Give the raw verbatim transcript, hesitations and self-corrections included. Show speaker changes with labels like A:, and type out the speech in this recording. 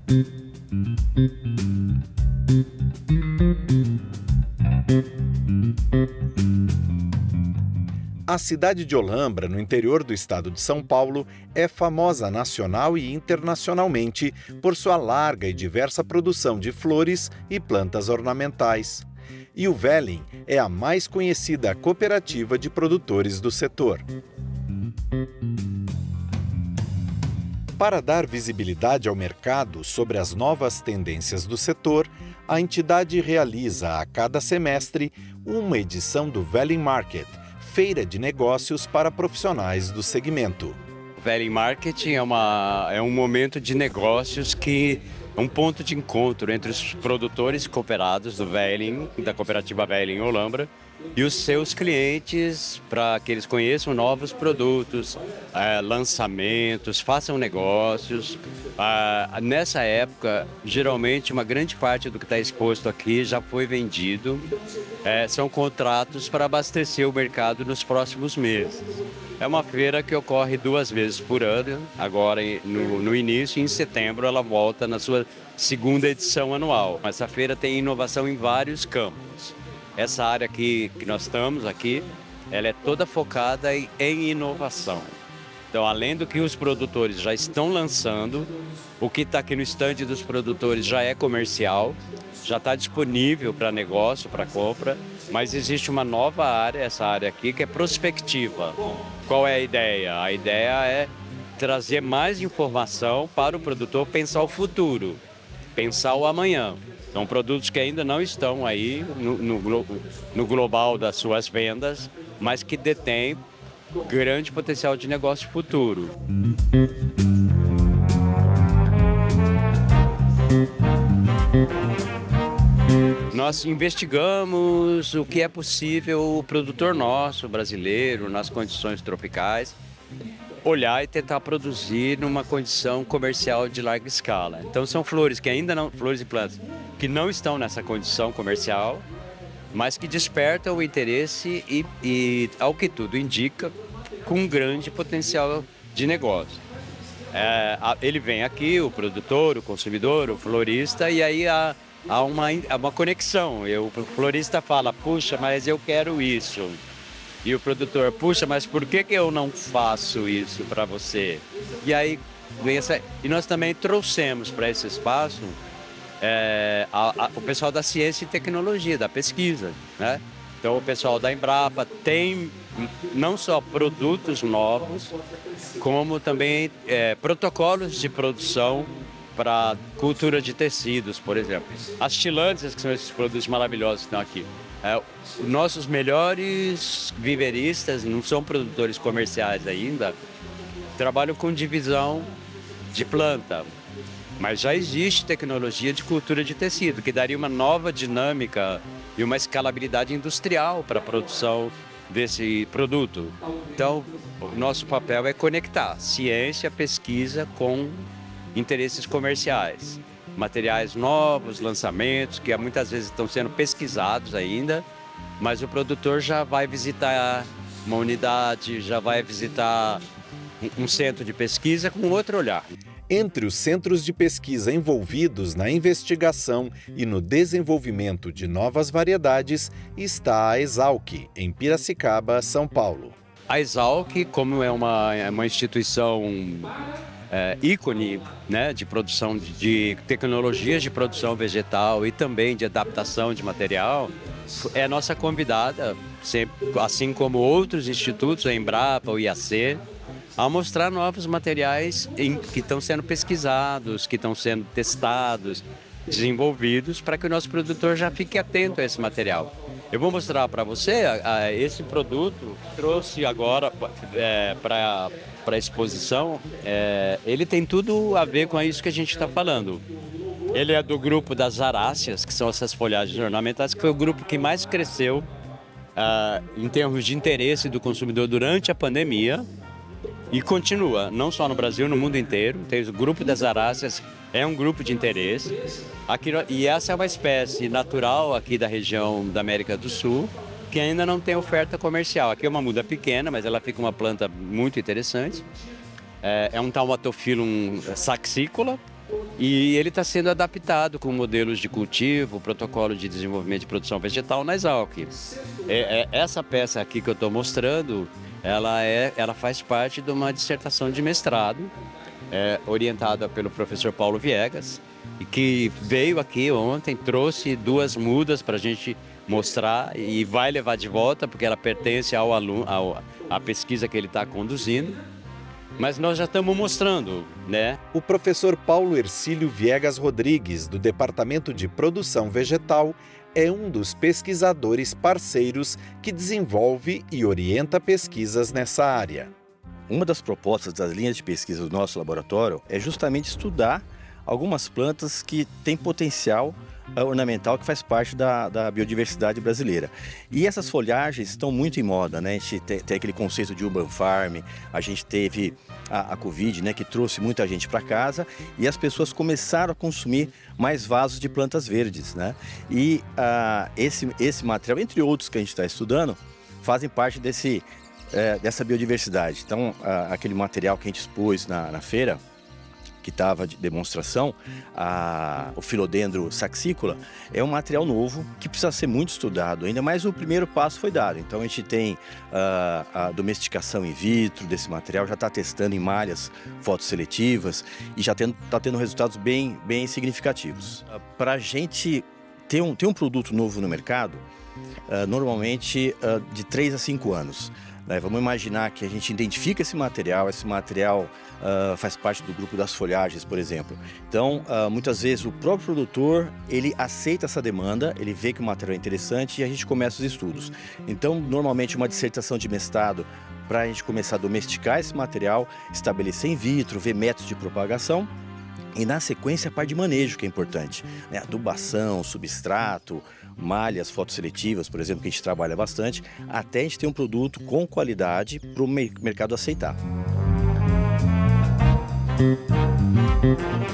A: A cidade de Olambra, no interior do estado de São Paulo, é famosa nacional e internacionalmente por sua larga e diversa produção de flores e plantas ornamentais. E o Velin é a mais conhecida cooperativa de produtores do setor. Para dar visibilidade ao mercado sobre as novas tendências do setor, a entidade realiza a cada semestre uma edição do Velin Market, feira de negócios para profissionais do segmento.
B: O Velin Market é, uma, é um momento de negócios que é um ponto de encontro entre os produtores cooperados do Velin, da cooperativa Velin Olambra, e os seus clientes, para que eles conheçam novos produtos, é, lançamentos, façam negócios. Ah, nessa época, geralmente, uma grande parte do que está exposto aqui já foi vendido. É, são contratos para abastecer o mercado nos próximos meses. É uma feira que ocorre duas vezes por ano, agora no, no início, e em setembro ela volta na sua segunda edição anual. Essa feira tem inovação em vários campos. Essa área aqui que nós estamos aqui, ela é toda focada em, em inovação. Então, além do que os produtores já estão lançando, o que está aqui no estande dos produtores já é comercial, já está disponível para negócio, para compra, mas existe uma nova área, essa área aqui, que é prospectiva. Qual é a ideia? A ideia é trazer mais informação para o produtor pensar o futuro, pensar o amanhã. São produtos que ainda não estão aí no, no, no global das suas vendas, mas que detêm grande potencial de negócio futuro. Nós investigamos o que é possível o produtor nosso, brasileiro, nas condições tropicais, olhar e tentar produzir numa condição comercial de larga escala. Então são flores que ainda não, flores e plantas que não estão nessa condição comercial, mas que despertam o interesse e, e ao que tudo indica, com um grande potencial de negócio. É, ele vem aqui, o produtor, o consumidor, o florista, e aí há, há uma, uma conexão. Eu, o florista fala, puxa, mas eu quero isso. E o produtor, puxa, mas por que, que eu não faço isso para você? E aí vem essa. E nós também trouxemos para esse espaço é, a, a, o pessoal da ciência e tecnologia, da pesquisa, né? Então o pessoal da Embrapa tem não só produtos novos, como também é, protocolos de produção para cultura de tecidos, por exemplo. As tilândias, que são esses produtos maravilhosos que estão aqui. É, nossos melhores viveristas, não são produtores comerciais ainda, trabalham com divisão de planta, mas já existe tecnologia de cultura de tecido, que daria uma nova dinâmica e uma escalabilidade industrial para a produção desse produto. Então, o nosso papel é conectar ciência, pesquisa com interesses comerciais. Materiais novos, lançamentos, que muitas vezes estão sendo pesquisados ainda, mas o produtor já vai visitar uma unidade, já vai visitar um centro de pesquisa com outro olhar.
A: Entre os centros de pesquisa envolvidos na investigação e no desenvolvimento de novas variedades está a Exalc, em Piracicaba, São Paulo.
B: A Exalc, como é uma, é uma instituição é, ícone, né, de produção de, de tecnologias de produção vegetal e também de adaptação de material, é nossa convidada, sempre, assim como outros institutos, a Embrapa, o I A C, a mostrar novos materiais em, que estão sendo pesquisados, que estão sendo testados, desenvolvidos, para que o nosso produtor já fique atento a esse material. Eu vou mostrar para você a, a, esse produto, trouxe agora é, para a exposição, é, ele tem tudo a ver com isso que a gente está falando. Ele é do grupo das aráceas, que são essas folhagens ornamentais, que foi o grupo que mais cresceu uh, em termos de interesse do consumidor durante a pandemia. E continua, não só no Brasil, no mundo inteiro. Tem o grupo das aráceas, é um grupo de interesse. Aqui, e essa é uma espécie natural aqui da região da América do Sul, que ainda não tem oferta comercial. Aqui é uma muda pequena, mas ela fica uma planta muito interessante. É, é um Taumatophyllum saxícola, E ele está sendo adaptado com modelos de cultivo, protocolo de desenvolvimento de produção vegetal na Exalc. É, é, essa peça aqui que eu estou mostrando, ela, é, ela faz parte de uma dissertação de mestrado, é, orientada pelo professor Paulo Viegas, e que veio aqui ontem, trouxe duas mudas para a gente mostrar e vai levar de volta, porque ela pertence ao aluno, ao, à pesquisa que ele está conduzindo. Mas nós já estamos mostrando, né?
A: O professor Paulo Hercílio Viegas Rodrigues, do Departamento de Produção Vegetal, é um dos pesquisadores parceiros que desenvolve e orienta pesquisas nessa área.
C: Uma das propostas das linhas de pesquisa do nosso laboratório é justamente estudar algumas plantas que têm potencial ornamental que faz parte da, da biodiversidade brasileira. E essas folhagens estão muito em moda, né? A gente tem, tem aquele conceito de urban farm, a gente teve a, a Covid, né, que trouxe muita gente para casa e as pessoas começaram a consumir mais vasos de plantas verdes, né? E uh, esse, esse material, entre outros que a gente está estudando, fazem parte desse, é, dessa biodiversidade. Então, uh, aquele material que a gente expôs na, na feira, que estava de demonstração, a, o Philodendron saxícola, é um material novo que precisa ser muito estudado ainda, mas o primeiro passo foi dado. Então a gente tem uh, a domesticação in vitro desse material, já está testando em malhas fotosseletivas e já está tendo, tá tendo resultados bem, bem significativos. Uh, Para a gente ter um, ter um produto novo no mercado, uh, normalmente uh, de três a cinco anos. Vamos imaginar que a gente identifica esse material, esse material uh, faz parte do grupo das folhagens, por exemplo. Então, uh, muitas vezes o próprio produtor, ele aceita essa demanda, ele vê que o material é interessante e a gente começa os estudos. Então, normalmente uma dissertação de mestrado para a gente começar a domesticar esse material, estabelecer in vitro, ver métodos de propagação. E na sequência a parte de manejo que é importante, né? Adubação, substrato, malhas fotosseletivas, por exemplo, que a gente trabalha bastante, até a gente ter um produto com qualidade para o mercado aceitar.